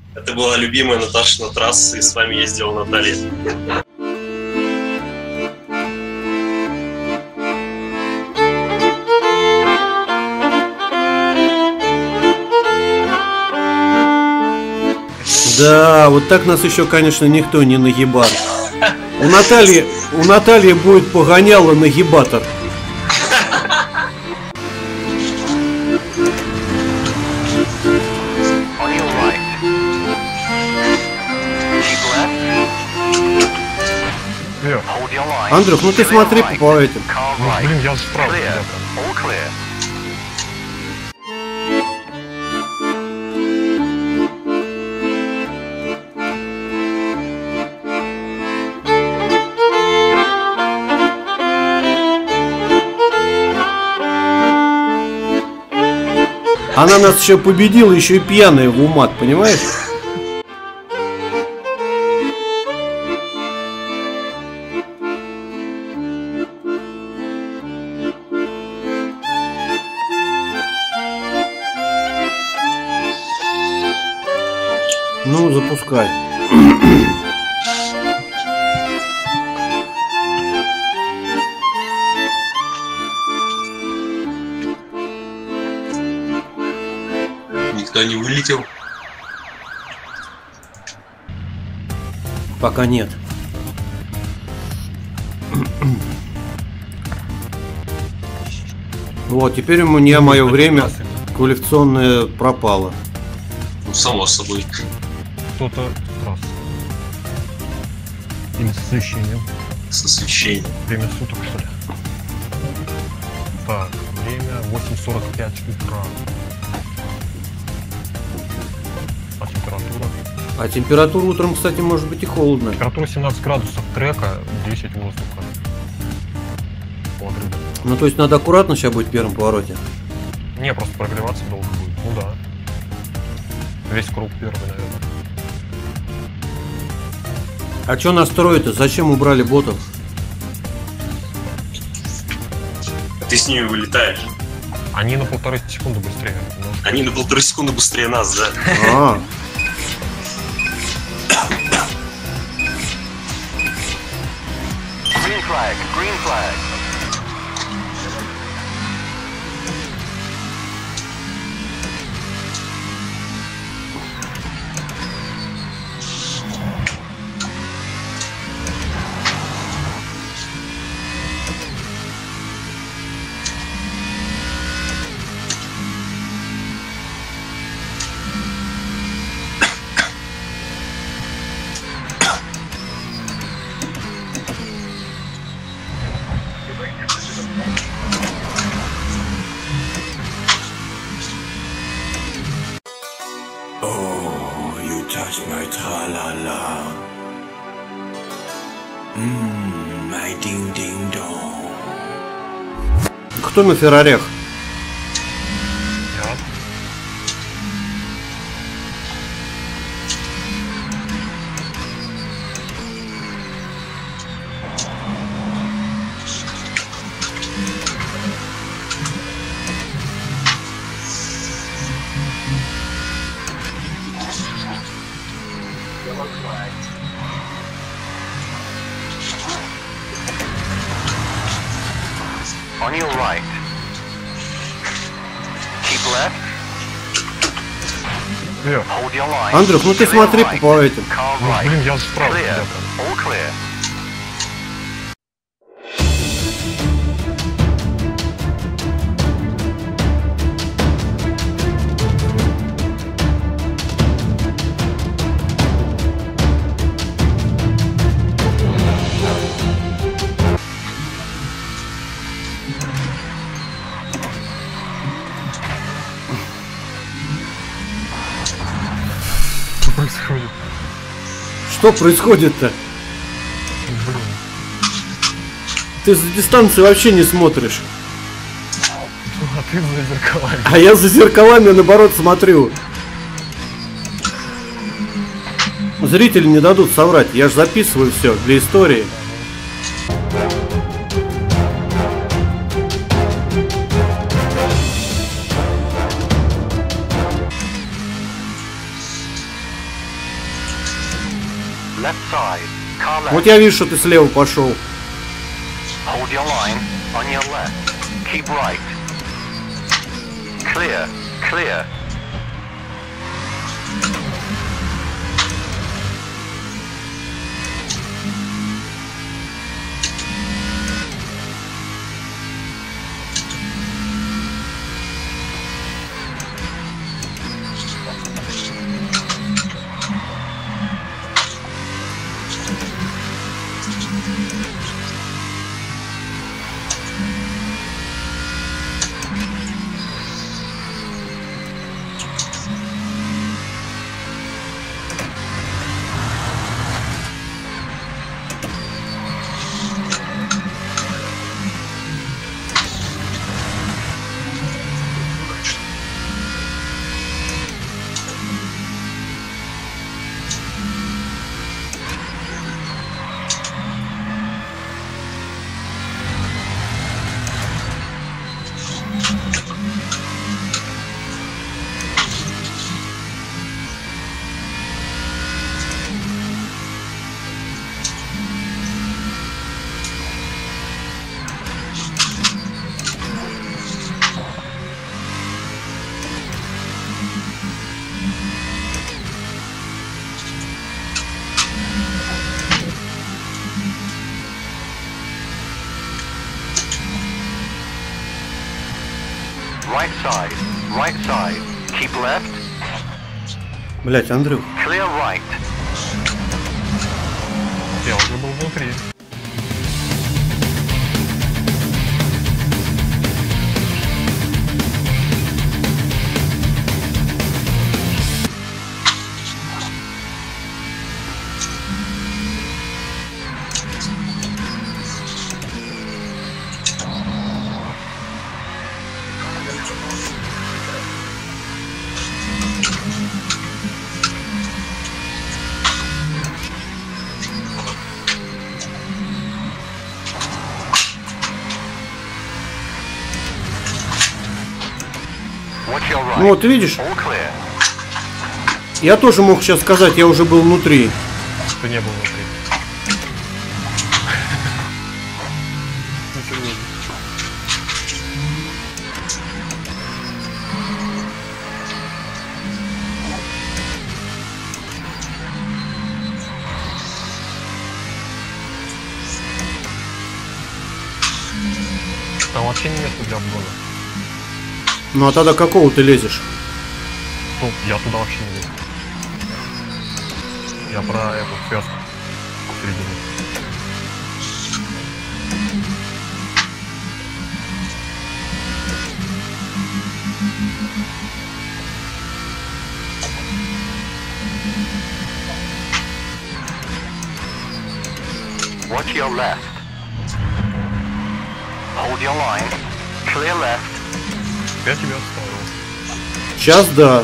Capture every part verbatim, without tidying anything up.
Это была любимая Наташина трасса, и с вами ездила Наталья. Да, вот так нас еще, конечно, никто не нагибал. У Натальи, у Натальи будет погоняло нагибатор. Андрюх, ну ты смотри по этим. Ну, блин, я справа. Она нас еще победила, еще и пьяная в умат, понимаешь? Ну, запускай. Никто не вылетел? Пока нет. Вот, теперь у меня мое время квалификационное пропало. Ну, само собой. Кто-то раз. Или с освещением. С освещением. Время суток, что ли? Так, время восемь сорок пять утра. А температура? А температура утром, кстати, может быть и холодно. Температура семнадцать градусов трека, десять воздуха. Подрыв. Ну, то есть надо аккуратно сейчас будет в первом повороте. Не, просто прогреваться долго будет. Ну да. Весь круг первый, наверное. А что настроить-то? Зачем убрали ботов? Ты с ними вылетаешь. Они на полторы секунды быстрее. Может... Они на полторы секунды быстрее нас, да? А. Green flag, green flag. Oh, you touch my tra-la-la. Mmm, my ding-ding-dong. Кто на Феррарях? Я. On your right. Keep left. Вверх. Hold your line. Андрюх, ну ты Clear смотри right. по этим. Car Ну, right. блин, я справа. Clear. ребята. All clear. Что происходит? Что происходит-то? Блин. Ты за дистанции вообще не смотришь. А ты за зеркалами. А я за зеркалами, наоборот, смотрю. Зрители не дадут соврать. Я же записываю все для истории. Left side. Car left. Вот я вижу, что ты слева пошел. Hold your line. On your left. Keep right. Clear. Clear. Right side. Right side. Keep left. Блять, Андрюх. Clear right. Я уже был внутри. Watch your right. Ну вот видишь, All clear. я тоже мог сейчас сказать, я уже был внутри. Ты не был внутри. Там вообще не место для обгона. Ну а тогда какого ты лезешь? Ну, я туда вообще не лезу. Я про эту связку в середине. Watch your left. Hold your line. Clear left. Я тебя оставил. Сейчас да.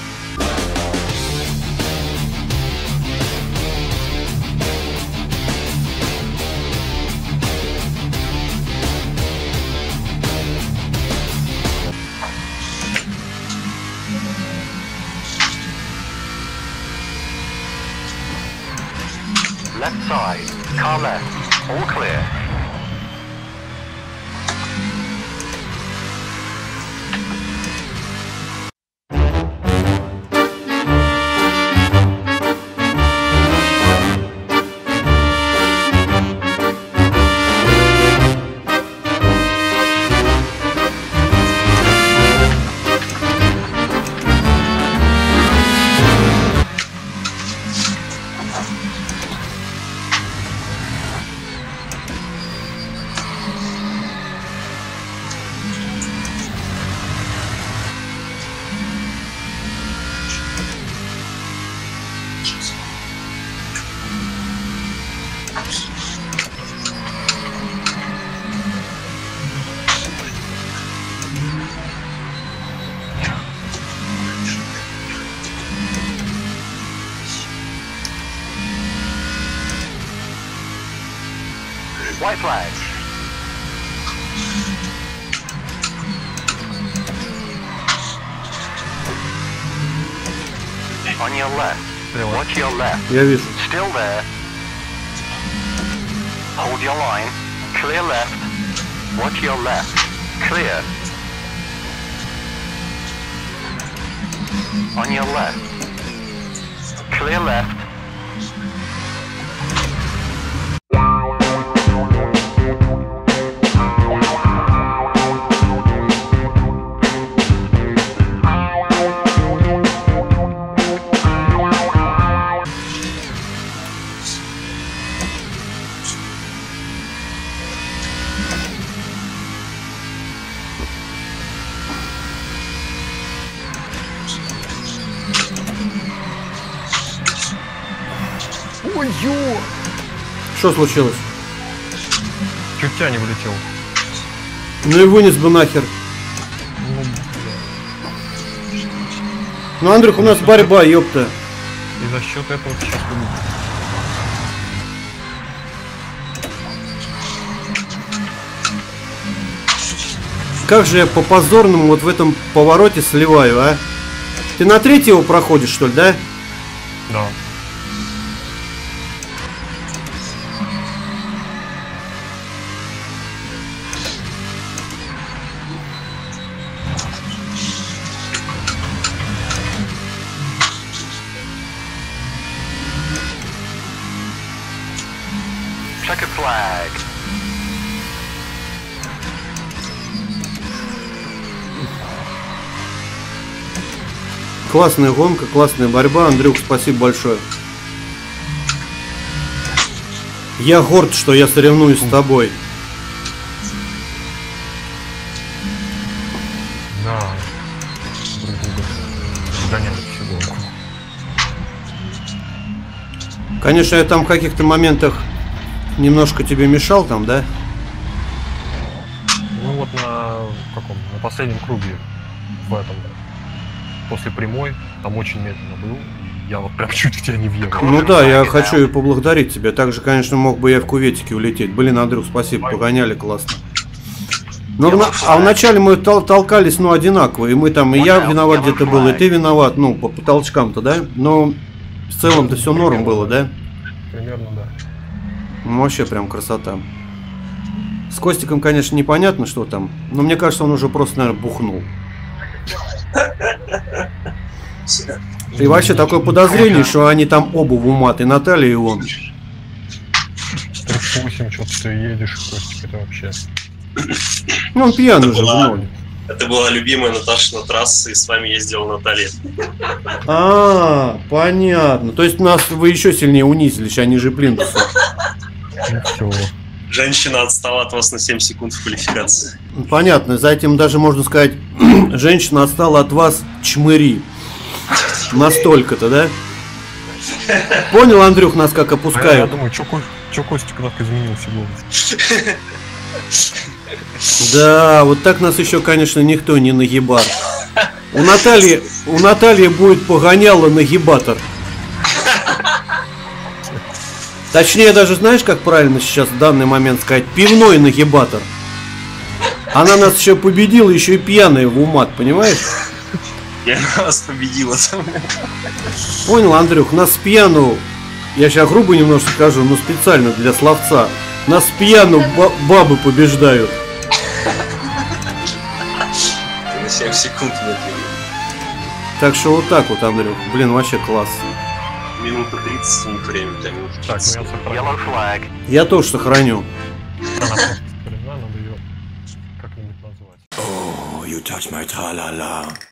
Left side. Car left. All clear. White flag. On your left. Слева. Watch your left. Я вижу. Still there. Hold your line. Clear left. Watch your left. Clear. On your left. Clear left. Ой-ё! Что случилось? Чуть тебя не вылетел. Ну и вынес бы нахер. Ну, бля. Ну, Андрюх, у нас борьба, ёпта. И за счет этого ты сейчас вылетел. Как же я по позорному вот в этом повороте сливаю, а? Ты на третьего проходишь, что ли, да? Да. Checkered flag. Классная гонка, классная борьба. Андрюх, спасибо большое. Я горд, что я соревнуюсь с тобой. Да. Друг друга гоняли всю гонку. Конечно, я там в каких-то моментах немножко тебе мешал там, да? Ну вот на каком? На последнем круге в этом. После прямой, там очень медленно был. И я вот прям чуть в тебя не въехал. Ну да, я хочу и поблагодарить тебя. Также, конечно, мог бы я в кюветике улететь. Блин, Андрюх, спасибо, погоняли классно. Но в на... А вначале мы тол толкались, ну, одинаково. И мы там, и я виноват где-то был, и ты виноват, ну, по, по толчкам-то, да? Но в целом-то все норм было, да? Примерно, да. Ну, вообще прям красота. С Костиком, конечно, непонятно, что там. Но мне кажется, он уже просто, наверное, бухнул. И вообще такое подозрение, что они там оба в умат, и Наталья, и он. тридцать восемь, что-то ты едешь, Костик, это вообще. Ну, он пьяный Это уже в была- ноль. Это была любимая Наташина трасса, и с вами ездила Наталья. А, понятно. То есть нас вы еще сильнее унизили, сейчас ниже плинтуса. Ну все. Женщина отстала от вас на семь секунд в квалификации. Понятно, за этим даже можно сказать, женщина отстала от вас чмыри. Настолько-то, да? Понял, Андрюх, нас как А я опускают? думаю, что Костик так изменился голос. Да, вот так нас еще, конечно, никто не нагибал. У Натальи, у Натальи будет погоняло нагибатор. Точнее, даже знаешь, как правильно сейчас в данный момент сказать? Пивной нагибатор. Она нас еще победила, еще и пьяная в умат, понимаешь? Я вас победила. Понял, Андрюх, нас с пьяну, я сейчас грубо немножко скажу, но специально для словца, нас с пьяну ба- бабы побеждают. На семь секунд напил. Так что вот так вот, Андрюх, блин, вообще класс. Минута тридцать, не время, да, минута Так, ну тридцать. я сохраню. Yellow flag. Я тоже сохраню. Она просто сохранена, надо ее как-нибудь назвать. Oh, you touch my tra-la-la.